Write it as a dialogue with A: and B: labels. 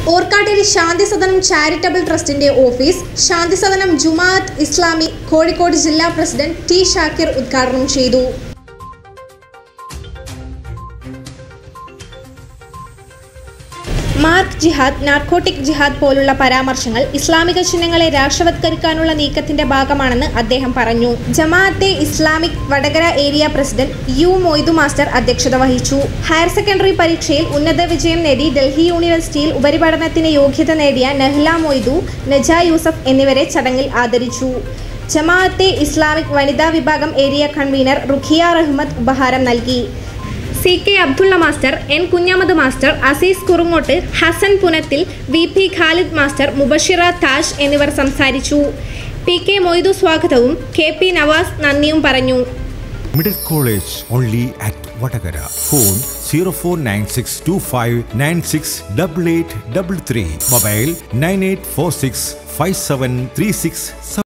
A: Orkkatteri Shanthisadanam charitable ട്രസ്റ്റിന്റെ office Shanthisadanam Jamaat Islami Kozhikode ജില്ലാ president T Shakir ഉദ്ഘാടനം ചെയ്തു. മാർക്ക് ജിഹാദ്, നാർക്കോട്ടിക് ജിഹാദ് പോലുള്ള പരാമർശങ്ങൾ ഇസ്ലാമിക ചിഹ്നങ്ങളെ രാഷ്ട്രവത്കരിക്കാനുള്ള നീക്കത്തിന്റെ ഭാഗമാണെന്ന് അദ്ദേഹം പറഞ്ഞു. Jamaat-e Islamic Vadakara area president U Moidu master അധ്യക്ഷത വഹിച്ചു. ഹയർ സെക്കൻഡറി പരീക്ഷയിൽ ഉന്നത വിജയം നേടി ഡൽഹി യൂണിവേഴ്സിറ്റിയിൽ ഉപരിപഠനത്തിന് യോഗ്യത നേടിയ നഹ്ല മൊയ്തു, നജ യൂസഫ് എന്നിവരെ ചടങ്ങിൽ ആദരിച്ചു. ജമാഅത്തെ ഇസ്ലാമിക് വനിതാ വിഭാഗം ഏരിയ കൺവീനർ റുഖിയ റഹ്മത്ത് ഉപഹാരം നൽകി. CK Abdulla master, N Kunhamath master, Azeez Kurungott, Hassan Punathil, VP Khalid master, Mubashira Taj എന്നിവർ സംസാരിച്ചു. PK മൊയ്തു സ്വാഗതവും KP നവാസ് നന്ദിയും പറഞ്ഞു.
B: Middle College only at Vatagara. Phone 049625968833. Mobile 98465736.